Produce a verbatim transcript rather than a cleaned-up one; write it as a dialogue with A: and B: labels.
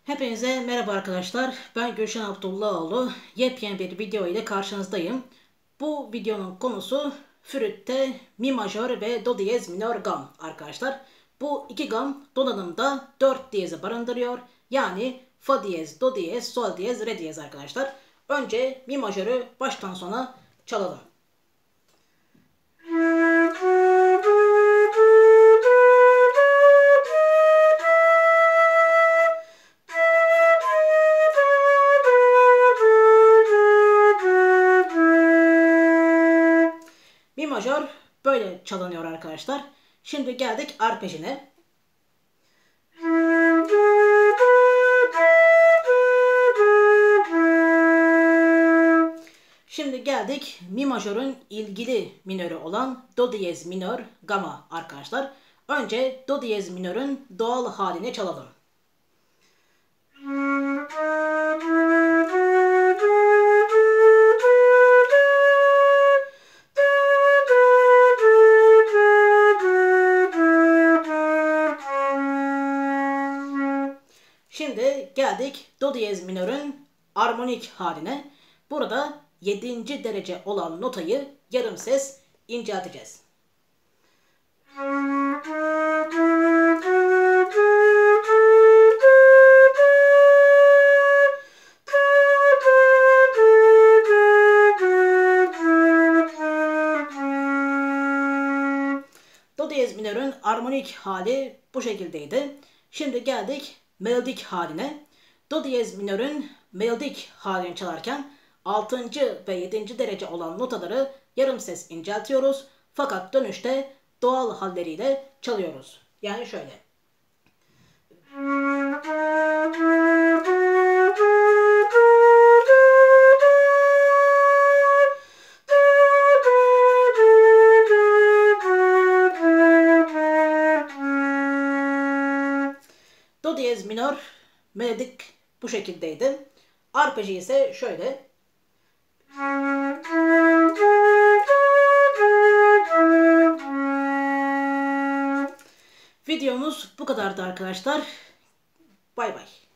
A: Hepinize merhaba arkadaşlar. Ben Gülşen Abdullahoğlu. Yepyeni bir video ile karşınızdayım. Bu videonun konusu flütte mi majör ve do diyez minör gam arkadaşlar. Bu iki gam donanımda dört diyezi barındırıyor. Yani fa diyez, do diyez, sol diyez, re diyez arkadaşlar. Önce mi majörü baştan sona çalalım. Mi majör böyle çalınıyor arkadaşlar. Şimdi geldik arpejine. Şimdi geldik mi majörün ilgili minörü olan do diyez minör gama arkadaşlar. Önce do diyez minörün doğal halini çalalım. Şimdi geldik do diyez minörün armonik haline. Burada yedinci derece olan notayı yarım ses incelteceğiz. Do diyez minörün armonik hali bu şekildeydi. Şimdi geldik melodik haline. Do diyez minörün melodik halini çalarken altıncı ve yedinci derece olan notaları yarım ses inceltiyoruz. Fakat dönüşte doğal halleriyle çalıyoruz. Yani şöyle. Do diyez minör melodik bu şekildeydi. Arpeji ise şöyle. Videomuz bu kadardı arkadaşlar. Bay bay.